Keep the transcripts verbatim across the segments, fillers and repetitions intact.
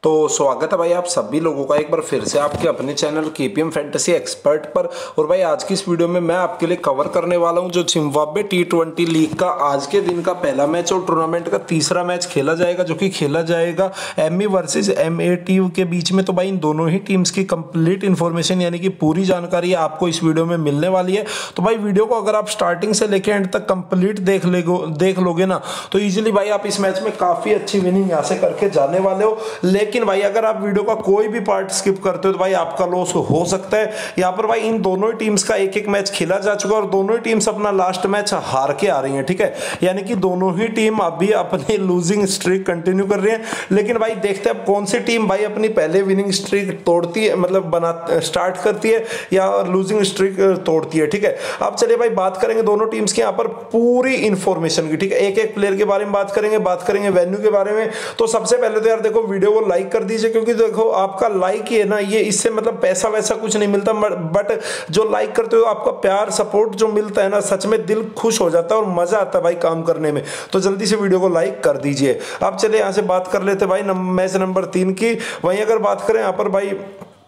तो स्वागत है भाई आप सभी लोगों का एक बार फिर से आपके अपने चैनल केपीएम फैंटेसी एक्सपर्ट पर। और भाई आज की इस वीडियो में मैं आपके लिए कवर करने वाला हूं जो जिम्बाब्वे टी ट्वेंटी लीग का आज के दिन का पहला मैच और टूर्नामेंट का तीसरा मैच खेला जाएगा, जो कि खेला जाएगा एमई वर्सेस एमएटी के बीच में। तो भाई इन दोनों ही टीम्स की कंप्लीट इन्फॉर्मेशन यानी कि पूरी जानकारी आपको इस वीडियो में मिलने वाली है। तो भाई वीडियो को अगर आप स्टार्टिंग से लेकर एंड तक कंप्लीट देख ले देख लोगे ना तो इजीली भाई आप इस मैच में काफी अच्छी विनिंग यहाँ से करके जाने वाले हो। लेकिन भाई अगर आप वीडियो का कोई भी पार्ट स्किप करते हो तो भाई आपका लॉस हो सकता है। यहाँ पर भाई इन दोनों ही टीम्स का एक एक मैच खेला जा चुका है और दोनों ही टीम्स अपना लास्ट मैच हार के आ रही हैं, ठीक है। यानी कि दोनों ही टीम अभी अपनी लूजिंग स्ट्रीक कंटिन्यू कर रही है। लेकिन भाई देखते हैं कौन सी टीम भाई अपनी पहले विनिंग स्ट्रीक तोड़ती है, मतलब बना स्टार्ट करती है या लूजिंग स्ट्रीक तोड़ती है, ठीक है। अब चलिए भाई बात करेंगे दोनों टीम्स की यहाँ पर पूरी इंफॉर्मेशन की, ठीक है। एक एक प्लेयर के बारे में बात करेंगे, बात करेंगे वेन्यू के बारे में। तो सबसे पहले तो यार देखो वीडियो को लाइक कर दीजिए, क्योंकि देखो आपका लाइक ही है ना, ये इससे मतलब पैसा वैसा कुछ नहीं मिलता, बट जो लाइक करते हो आपका प्यार सपोर्ट जो मिलता है ना, सच में दिल खुश हो जाता है और मजा आता है भाई काम करने में। तो जल्दी से वीडियो को लाइक कर दीजिए। अब चलिए यहाँ से बात कर लेते भाई मैच नंबर तीन की। वहीं अगर बात करें यहाँ पर भाई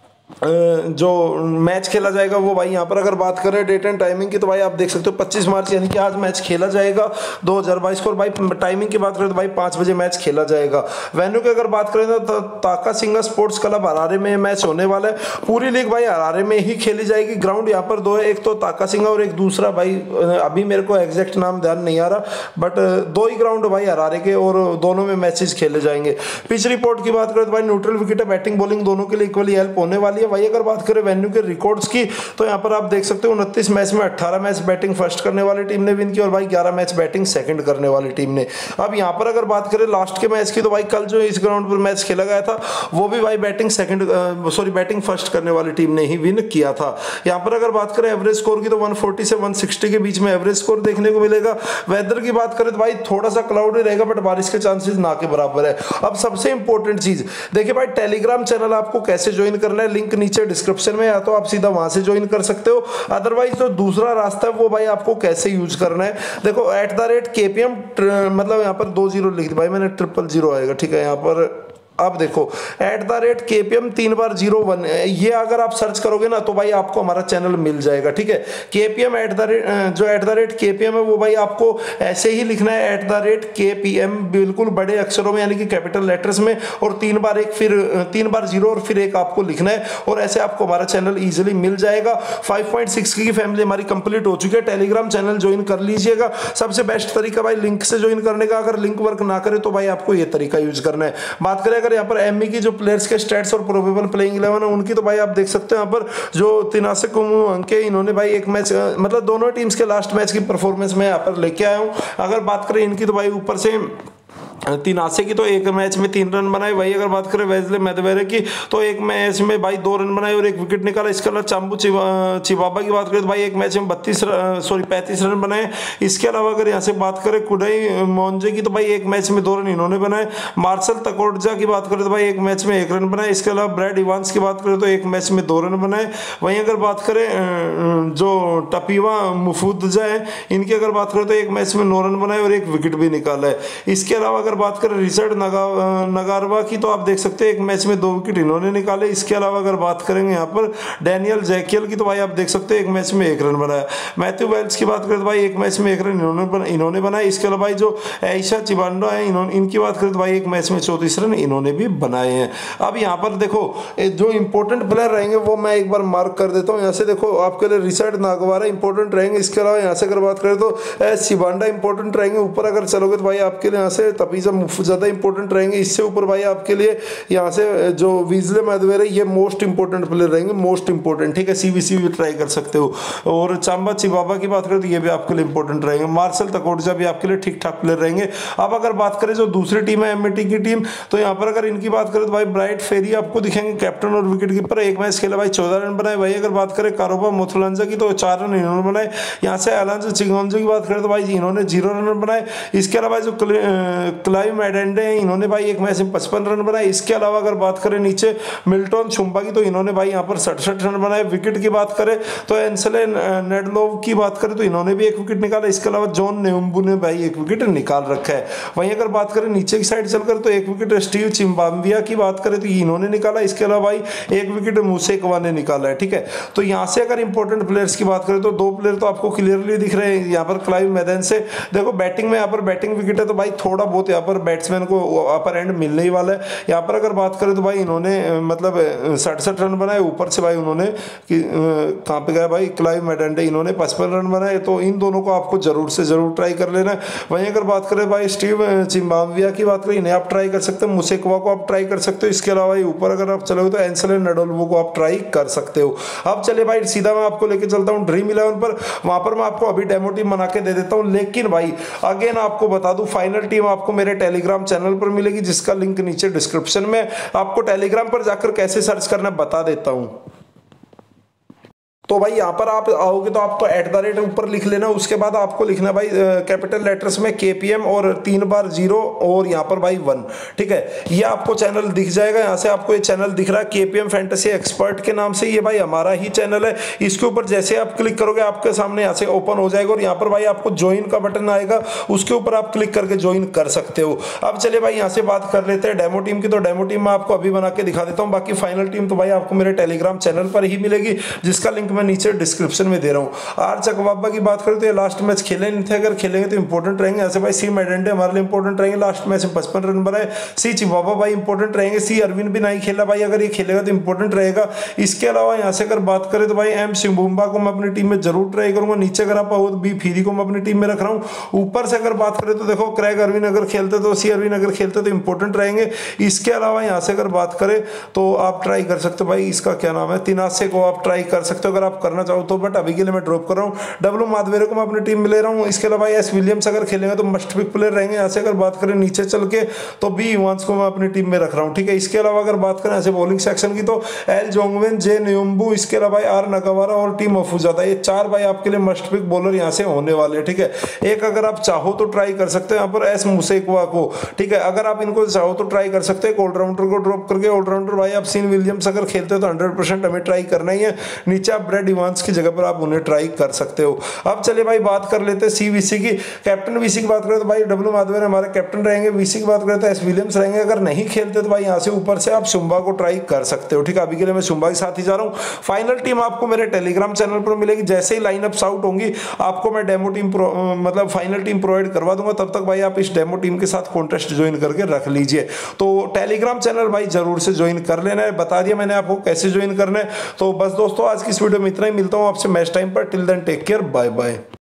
जो मैच खेला जाएगा वो भाई यहाँ पर अगर बात करें डेट एंड टाइमिंग की तो भाई आप देख सकते हो पच्चीस मार्च यानी कि आज मैच खेला जाएगा दो हज़ार बाईस को। और भाई टाइमिंग की बात करें तो भाई पाँच बजे मैच खेला जाएगा। वेन्यू की अगर बात करें तो ताकासिंगा स्पोर्ट्स क्लब हरारे में मैच होने वाला है। पूरी लीग भाई हरारे में ही खेली जाएगी। ग्राउंड यहाँ पर दो है, एक तो ताकासिंगा और एक दूसरा भाई अभी मेरे को एग्जैक्ट नाम ध्यान नहीं आ रहा, बट दो ही ग्राउंड भाई हरारे के और दोनों में मैचेस खेले जाएंगे। पिच रिपोर्ट की बात करें तो भाई न्यूट्रल विकेट है, बैटिंग बॉलिंग दोनों के लिए इक्वली हेल्प होने वाली है। भाई अगर बात करें वेन्यू के रिकॉर्ड्स की तो यहाँ पर आप देख सकते हो उनतीस मैच में अठारह मैच बैटिंग फर्स्ट करने वाली टीम ने विन की और भाई ग्यारह मैच बैटिंग सेकंड करने वाली टीम ने। अब यहाँ पर अगर बात करें लास्ट के मैच की तो भाई कल जो इस ग्राउंड पर मैच खेला गया था वो भी भाई batting second sorry batting first करने वाली टीम ने ही विन किया था। यहाँ पर अगर बात करें एवरेज स्कोर की तो एक सौ चालीस से एक सौ साठ के बीच में एवरेज स्कोर देखने को मिलेगा। वेदर की बात करें तो भाई थोड़ा सा क्लाउडी रहेगा, बट बारिश के चांसेस ना के बराबर है। अब सबसे इंपॉर्टेंट चीज देखिए भाई टेलीग्राम चैनल आपको कैसे ज्वाइन करना है, लिंक नीचे डिस्क्रिप्शन में, या तो आप सीधा वहां से ज्वाइन कर सकते हो। अदरवाइज जो दूसरा रास्ता है वो भाई आपको कैसे यूज करना है, देखो एट द रेट केपीएम मतलब यहाँ पर दो जीरो लिख दी भाई मैंने, ट्रिपल जीरो आएगा, ठीक है। यहाँ पर अब देखो एट द रेट केपीएम तीन बार जीरो वन, ये अगर आप सर्च करोगे ना तो भाई आपको हमारा चैनल मिल जाएगा, ठीक है। केपीएम एट द रेट जो एट द रेट केपीएम है वो भाई आपको ऐसे ही लिखना है, एट द रेट केपीएम बिल्कुल बड़े अक्षरों में यानी कि कैपिटल लेटर्स में, और तीन बार एक फिर तीन बार जीरो और फिर एक आपको लिखना है, और ऐसे आपको हमारा चैनल इजीली मिल जाएगा। फाइव पॉइंट सिक्स की फैमिली हमारी कंप्लीट हो चुकी है। टेलीग्राम चैनल ज्वाइन कर लीजिएगा। सबसे बेस्ट तरीका भाई लिंक से ज्वाइन करने का, अगर लिंक वर्क ना करे तो भाई आपको ये तरीका यूज करना है। बात करें यहाँ पर एमई की जो प्लेयर्स के स्टैट्स और प्रोबेबल प्लेइंग इलेवन है उनकी तो भाई आप देख सकते हैं यहाँ पर जो तिनासे कुमू अंक इन्होंने भाई एक मैच मतलब दोनों टीम्स के लास्ट मैच की परफॉर्मेंस में यहाँ पर लेके आया हूँ। अगर बात करें इनकी तो भाई ऊपर से तिनासे की तो एक मैच में तीन रन बनाए। वही अगर बात करें वेस्ले मैदवेरे की तो एक मैच में भाई दो रन बनाए और एक विकेट निकाला। इसके अलावा चांबू चिबाबा की बात करें तो भाई एक मैच में बत्तीस सॉरी पैंतीस रन बनाए। इसके अलावा अगर यहाँ से बात करें कुडाई मोन्जे की तो भाई एक मैच में दो रन इन्होंने बनाए। मार्शल तकोड़जा की बात करें तो भाई एक मैच में एक रन बनाए। इसके अलावा ब्रैड इवांस की बात करें तो एक मैच में दो रन बनाए। वहीं अगर बात करें जो टपीवा मुफूदजा है इनकी अगर बात करें तो एक मैच में नौ रन बनाए और एक विकेट भी निकाला है। इसके अलावा अगर बात करें रिचर्ड नगा, नगारवा की तो आप देख सकते हैं एक मैच में दो विकेट इन्होंने निकाले। इसके अलावा अगर बात करेंगे यहाँ पर डैनियल जैकियल की तो भाई आप देख सकते हैं एक मैच में एक रन बनाया। मैथ्यू वेल्स की बात करें तो भाई एक मैच में एक रन इन्होंने बना, इन्होंने बनाया। इसके अलावा भाई जो ऐशा चिबांडा है इन्होंने इनकी बात करें तो भाई एक मैच में चौंतीस रन इन्होंने भी बनाए हैं। अब यहाँ पर देखो जो इंपॉर्टेंट प्लेयर रहेंगे वो मैं एक बार मार्क कर देता हूँ। यहाँ से देखो आपके लिए रिचर्ड नागवारा इंपॉर्टेंट रहेंगे। इसके अलावा यहाँ से अगर बात करें तो चिबांडा इंपॉर्टेंट रहेंगे। ऊपर अगर चलोगे तो भाई आपके लिए यहाँ से तपीजा ज्यादा इंपॉर्टेंट रहेंगे। इससे ऊपर भाई आपके लिए यहाँ से जो विजले मैदवेरे ये मोस्ट इंपॉर्टेंट प्लेयर रहेंगे, मोस्ट इंपॉर्टेंट, ठीक है। सीबीसी भी ट्राई कर सकते हो। और चांबा चिबाबा की बात करें तो ये भी आपके लिए इंपॉर्टेंट रहेंगे। मार्शल तकोड़जा भी आपके लिए ठीक ठाक प्लेयर रहेंगे। अब अगर बात करें जो दूसरी टीम है एमएटी की टीम तो यहाँ पर अगर इनकी बात करें तो भाई ब्राइट फेरी आपको दिखेंगे कैप्टन और विकेट कीपर। एक मैच खेला भाई चौदह रन बनाए। वही अगर बात करें कारोबा मोथुलंजा की तो चार रन इन्होंने बनाए। यहाँ से अलांजो चिंगोंजो की बात करें तो भाई इन्होंने जीरो रन बनाए। इसके अलावा जो क्लाइव मैडेंडे हैं, इन्होंने भाई एक मैच में पचपन रन बनाए। इसके अलावा अगर बात करें नीचे मिल्टन छुम्बा की, तो इन्होंने भाई यहाँ पर सड़सठ रन बनाए। विकेट की बात करें तो एंसले नेडलोव की बात करें तो इन्होंने भी एक विकेट निकाला। इसके अलावा जॉन नेम्बू ने भाई एक विकेट निकाल रखा है। वहीं अगर बात करें नीचे की साइड चलकर तो एक विकेट स्टीव चिम्बाम्बिया की बात करें तो इन्होंने निकाला। इसके अलावा भाई एक विकेट मुसेकवा ने निकाला है, ठीक है। तो यहाँ से अगर इंपॉर्टेंट प्लेयर्स की बात करें तो दो प्लेयर तो आपको क्लियरली दिख रहे हैं यहाँ पर क्लाइव मैदान से। देखो बैटिंग में यहाँ पर बैटिंग विकेट है तो भाई थोड़ा बहुत यहाँ पर बैट्समैन को अपर एंड मिलने ही वाला है। यहाँ पर अगर बात करें तो भाई इन्होंने मतलब सड़सठ रन बनाए, ऊपर से भाई उन्होंने कहाँ पे गया भाई क्लाइव मैडेंडे, इन्होंने पचपन रन बनाए। तो इन दोनों को आपको जरूर से जरूर ट्राई कर लेना है। वहीं अगर बात करें भाई स्टीव चिम्बाम्बिया की बात करें, इन्हें आप ट्राई कर सकते हो, मुसेकवा को आप ट्राई कर सकते हो। इसके अलावा ऊपर अगर आप चलोगे तो एंसले नेडोल्वो को आप ट्राई कर सकते हो। अब चले भाई सीधा मैं आपको लेके चलता हूँ ड्रीम इलेवन पर। वहां पर मैं आपको अभी डेमो टीम बना के दे देता हूँ, लेकिन भाई अगेन आपको बता दूं फाइनल टीम आपको मेरे टेलीग्राम चैनल पर मिलेगी, जिसका लिंक नीचे डिस्क्रिप्शन में। आपको टेलीग्राम पर जाकर कैसे सर्च करना बता देता हूं। तो भाई यहाँ पर आप आओगे तो आपको एट द रेट ऊपर लिख लेना, उसके बाद आपको लिखना भाई कैपिटल लेटर्स में केपीएम और तीन बार जीरो और यहाँ पर भाई वन, ठीक है। ये आपको चैनल दिख जाएगा। यहाँ से आपको ये चैनल दिख रहा है केपीएम फैंटेसी एक्सपर्ट के नाम से, ये भाई हमारा ही चैनल है। इसके ऊपर जैसे आप क्लिक करोगे आपके सामने यहाँ से ओपन हो जाएगा और यहाँ पर भाई आपको ज्वाइन का बटन आएगा, उसके ऊपर आप क्लिक करके ज्वाइन कर सकते हो। अब चलिए भाई यहाँ से बात कर लेते हैं डेमो टीम की। तो डेमो टीम मैं आपको अभी बना के दिखा देता हूँ, बाकी फाइनल टीम तो भाई आपको मेरे टेलीग्राम चैनल पर ही मिलेगी, जिसका लिंक मैं नीचे डिस्क्रिप्शन में दे रहा हूं। आर चकवाबा की बात करें तो ये लास्ट मैच खेले नहीं थे, अगर खेलेंगे तो इंपॉर्टेंट रहेंगे। ऐसे भाई सी मैडेंडे हमारे लिए इंपॉर्टेंट रहेंगे, लास्ट मैच में पचपन रन बनाए। सी चिवाबा भाई इंपॉर्टेंट रहेंगे। सी अरविंद भी नहीं खेला भाई, अगर ये खेलेगा तो इंपॉर्टेंट रहेगा। इसके अलावा यहाँ से अगर बात करें तो भाई एम सिम्बुम्बा को मैं अपनी टीम में जरूर ट्राई करूंगा। नीचे अगर आप आओ तो बी फीरी को मैं अपनी टीम में रख रहा हूँ। ऊपर से अगर बात करें तो देखो क्रैग अरविन अगर खेलते तो सी अरविन अगर खेलते तो इंपॉर्टेंट रहेंगे। इसके अलावा यहाँ से अगर बात करें तो आप ट्राई कर सकते हो भाई, इसका क्या नाम है, तिनासे को आप ट्राई कर सकते हो अगर आप करना चाहो तो, बट अभी के लिए मैं ड्रॉप कर रहा हूँ। डब्लू माधवेरे को मैं अपनी टीम में ले रहा हूँ। इसके अलावा एस विलियम्स अगर खेलेंगे तो मस्ट पिक प्लेयर रहेंगे। यहाँ से अगर बात करें नीचे चल के तो बी इवांस को मैं अपनी टीम में रख रहा हूँ, ठीक है। इसके अलावा अगर बात करें ऐसे बॉलिंग सेक्शन की तो एल जोंगवेन, जे न्योम्बू, इसके अलावा आर नगावारा और टीम अफूजादा, ये चार भाई आपके लिए मस्ट पिक बॉलर यहाँ से होने वाले, ठीक है। एक अगर आप चाहो तो ट्राई कर सकते हैं यहाँ पर एस मुसेकवा को, ठीक है। अगर आप इनको चाहो तो ट्राई कर सकते हैं ऑलराउंडर को ड्रॉप करके। ऑलराउंडर भाई आप सीन विलियम्स अगर खेलते हैं तो हंड्रेड परसेंट हमें ट्राई करना ही है। नीचे आप ब्रेड इवांस की जगह पर आप उन्हें ट्राई कर सकते हो। अब चलिए भाई बात कर लेते हैं सी वीसी की। कैप्टन वीसी की बात करें तो भाई डब्लू माधवन हमारे कैप्टन रहेंगे। वीसी की बात करें तो एस विलियम्स रहेंगे। अगर नहीं खेलते तो भाई यहाँ से ऊपर से आप शुम्बा को ट्राई कर सकते हो, ठीक है। अभी के लिए मैं शुम्बा के साथ ही जा रहा हूँ। फाइनल टीम आपको मेरे टेलीग्राम चैनल पर मिलेगी। जैसे ही लाइनअप्स आउट होंगी आपको मैं डेमो टीम मतलब फाइनल टीम प्रोवाइड करवा दूंगा। तब तक भाई आप इस डेमो टीम के साथ कॉन्टेस्ट ज्वाइन करके रख लीजिए। तो टेलीग्राम चैनल भाई जरूर से ज्वाइन कर लेना है, बता दिया मैंने आपको कैसे ज्वाइन करना है। तो बस दोस्तों आज की इस वीडियो में इतना ही, मिलता हूँ आपसे मैच टाइम पर। Till then take care, bye bye.